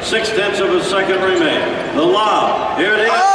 6/10 of a second remain. The lob. Here it is.